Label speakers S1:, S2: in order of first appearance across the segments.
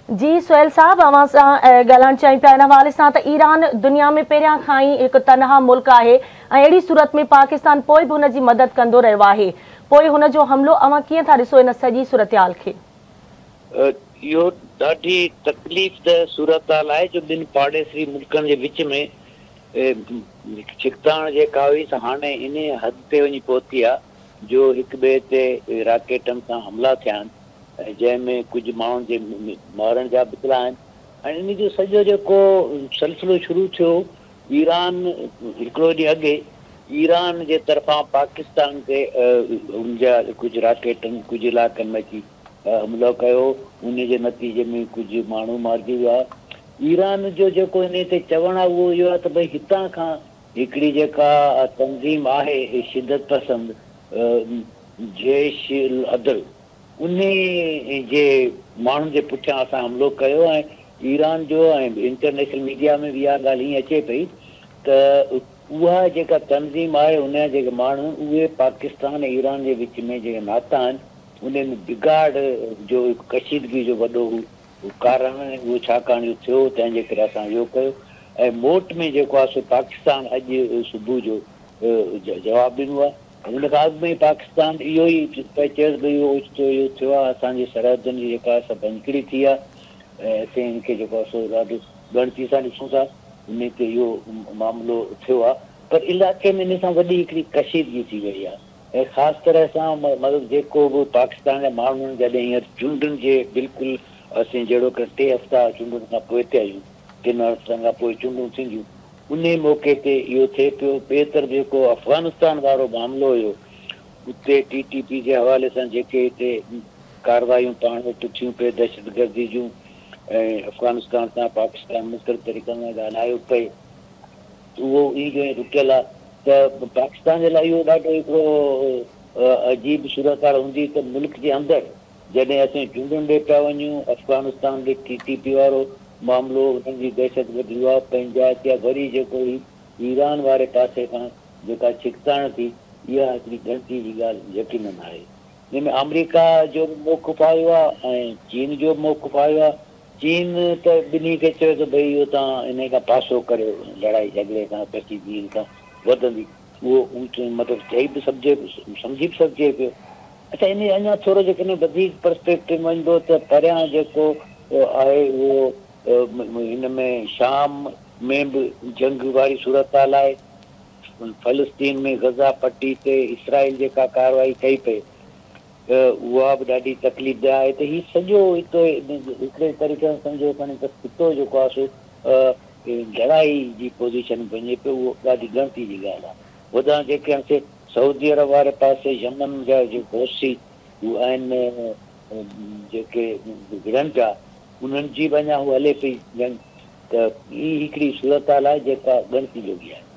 S1: जी सोहेल साहब, अवां सां ॻाल्हाइण चाहियूं पिया इन हवाले सां त ईरान दुनिया में पहिरियां खां ई हिकु तनहा मुल्क आहे ऐं अहिड़ी सूरत में पाकिस्तान पोइ बि हुन जी मदद कंदो रहियो आहे। पोइ हुन जो हमलो अवां कीअं था ॾिसो इन सॼी सूरतहाल खे?
S2: इहो ॾाढी तकलीफ़ सूरत हाल आहे जो ॿिनि पाड़ेसी मुल्कनि जे विच में छिकताण जेका हुई हाणे इन हद ते वञी पहुती आहे जो हिक ॿिए ते राकेटनि सां हमला थिया आहिनि, जंहिंमें कुझु माण्हुनि जे मारण जा बितला आहिनि। ऐं इन जो सॼो जेको सिलसिलो शुरू थियो, ईरान हिकिड़ो ॾींहुं अॻे ईरान जे तरफ़ां पाकिस्तान ते उन जा कुझु राकेटनि कुझु इलाइक़नि में अची हमलो कयो। उन जे नतीजे में कुझु माण्हू मारिजी विया। ईरान जो जेको इन ते चवणु आहे उहो इहो आहे त भई हितां खां हिकिड़ी जेका तंज़ीम आहे शिदत पसंद जैश अदल, उन जे माण्हुनि जे पुठियां असां हमलो कयो। ऐं ईरान जो ऐं इंटरनेशनल मीडिया में बि इहा ॻाल्हि हीअं अचे पई त उहा जेका तंज़ीम आहे उन जा जेके माण्हू उहे पाकिस्तान ऐं ईरान जे विच में जेके नाता आहिनि उन में बिगाड़ जो कशीदगी जो वॾो कारण उहो छाकाणि थियो, तंहिंजे करे असां इहो कयो। ऐं मोट में जेको आहे सो पाकिस्तान अॼु सुबुह जो जवाबु ॾिनो आहे। हुन खां अॻु में पाकिस्तान इहो ई चएसि भई इहो थियो आहे, असांजी सरहदनि जी जेका आहे सभु अंकड़ी थी आहे ऐं असीं हिनखे जेको आहे सो ॾाढो ॻणती सां ॾिसूं था, उन ते इहो मामिलो थियो आहे। पर इलाइक़े में इन सां वॾी हिकिड़ी कशीदगी थी वई आहे ऐं ख़ासि तरह सां मतिलबु जेको बि पाकिस्तान जा माण्हुनि जॾहिं हींअर चूंडुनि जे बिल्कुलु असीं जहिड़ो कर 3 हफ़्ता चूंडुनि खां पोइ ते आहियूं, 3 हफ़्तनि खां पोइ चूंडूं थींदियूं, उन मौक़े ते इहो थिए पियो। ॿिए तरफ़ जेको अफ़गानिस्तान वारो मामिलो हुयो, उते TTP जे हवाले सां जेके हिते कारवायूं पाण वटि थियूं पिए दहशतगर्दी जूं ऐं अफ़गानिस्तान सां पाकिस्तान मुख़्तलिफ़ तरीक़नि सां ॻाल्हायो पए, उहो ई जो रुकियल आहे। त पाकिस्तान जे लाइ इहो ॾाढो हिकिड़ो अजीब सूरत हाल हूंदी त मुल्क जे अंदरि जॾहिं असीं चूंडुनि ॾे पिया वञूं, अफ़गानिस्तान ॾे TTP वारो मामिलो उन्हनि जी दहशतगर्दी उहा पंहिंजात या वरी जेको ईरान वारे पासे खां जेका छिकताण थी, इहा हिकिड़ी ग़लती जी ॻाल्हि यकीनन आहे। हिन में अमेरिका जो बि मौक़िफ़ आयो आहे ऐं चीन जो बि मौक़िफ़ आयो आहे। चीन त ॿिन्ही खे चयो त भई इहो तव्हां इन खां पासो करियो, लड़ाई झगड़े खां कशीदगी खां वधंदी, उहो मतिलबु चई बि सघिजे, सम्झी बि सघिजे पियो। अच्छा, इन अञा थोरो जेकॾहिं वधीक पर्सपेक्टिव वञिबो त परियां जेको आहे उहो हिन में शाम में बि जंग वारी सूरत हाल आहे। फ़लस्तीन में गज़ा पट्टी ते इसराइल जेका कारवाई कई पई उहा बि ॾाढी तकलीफ़ आहे। त हीउ सॼो हिकिड़े तरीक़े सां सम्झो खणी त खितो जेको आहे सो लड़ाई जी पोज़ीशन वञे पियो, उहो ॾाढी ॻणती जी ॻाल्हि आहे। होॾां जेके आहिनि सऊदी अरब वारे पासे यमन जा जेके होसी उहे आहिनि जेके विढ़नि पिया, उन्हनि जी बि अञा उहा हले पई जंग। त ही हिकिड़ी सूरत हाल आहे जेका ॻणती जोगी आहे।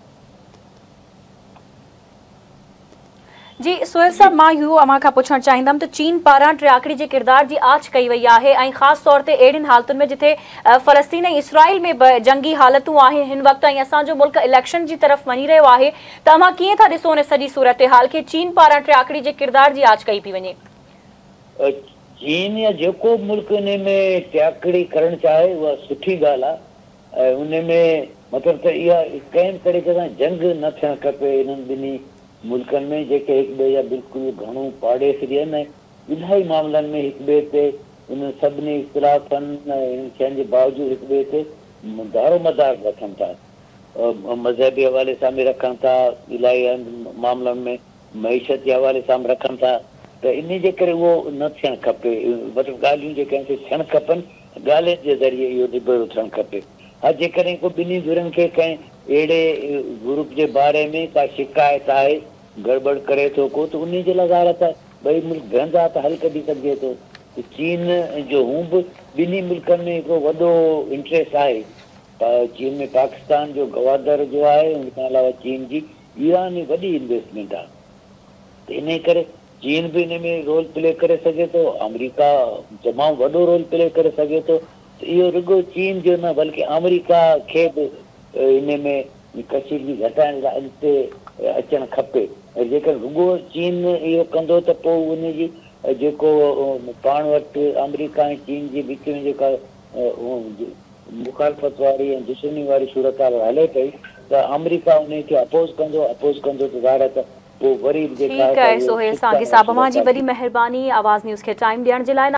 S1: जी सोहेल साहब, मां इहो अव्हां खां पुछणु चाहींदमि त चीन पारां टियाकड़ी जे किरदार जी आच कई वई आहे ऐं ख़ासि तौर ते अहिड़ियुनि हालतुनि में जिथे फ़लस्तीन ऐं इसराइल में जंगी हालतूं आहिनि हिन वक़्तु ऐं असांजो मुल्क इलेक्शन जी तरफ़ वञी रहियो आहे, त अव्हां कीअं था ॾिसो उन सॼी सूरत हाल खे? चीन पारां टियाकड़ी जे किरदार जी आच कई पई वञे।
S2: चीन या जेको मुल्क इन में टियाकड़ी करणु चाहे उहा सुठी ॻाल्हि आहे ऐं उन में मतिलबु त इहा कंहिं तरीक़े सां जंग न थियणु खपे इन्हनि ॿिन्ही मुल्कनि में जेके हिक ॿिए जा बिल्कुलु घणो पाड़ेसरी आहिनि ऐं इलाही मामलनि में हिक ॿिए ते इन सभिनी इख़्तिलाफ़नि इन शयुनि जे बावजूदि हिक ॿिए ते दारो मदार रखनि था, मज़हबी हवाले सां बि रखनि था, इलाही मामलनि में मईशत जे हवाले सां बि रखनि था। त इन जे करे उहो न थियणु खपे। मतिलबु ॻाल्हियूं जेके आहिनि थियणु खपनि, ॻाल्हि जे ज़रिए इहो निबेरो थियणु खपे। हा, जेकॾहिं को ॿिन्ही धुरनि खे कंहिं अहिड़े ग्रुप जे बारे में का शिकायत आहे, गड़बड़ करे थो को, त उन जे लाइ ॻाल्हि आहे त ॿई मुल्क वेहंदा त हल कढी सघिजे थो। चीन जो हू बि ॿिन्ही मुल्कनि में हिकिड़ो वॾो इंट्रस्ट आहे। चीन में पाकिस्तान जो गवादर जो आहे, उन खां अलावा चीन जी ईरान में वॾी इन्वेस्टमेंट आहे। त इन करे चीन बि इन में रोल प्ले करे सघे थो, अमेरिका तमामु वॾो रोल प्ले करे सघे थो। त इहो रुॻो चीन जो न बल्कि अमेरिका खे बि इन में कशीदगी घटाइण लाइ अॻिते अचणु खपे। ऐं जेकर रुॻो चीन इहो कंदो त पोइ उन जी जेको पाण वटि अमेरिका ऐं चीन जे विच में जेका मुखालफ़त वारी ऐं दुश्मनी वारी सूरत हले पई त अमेरिका उन खे अपोज़ कंदो त ज़ाहिर त पोइ वरी
S1: ठीक है सोहेल सागी साहब, जी वॾी महिरबानी आवाज़ न्यूज़ खे टाइम ॾियण जे लाइ।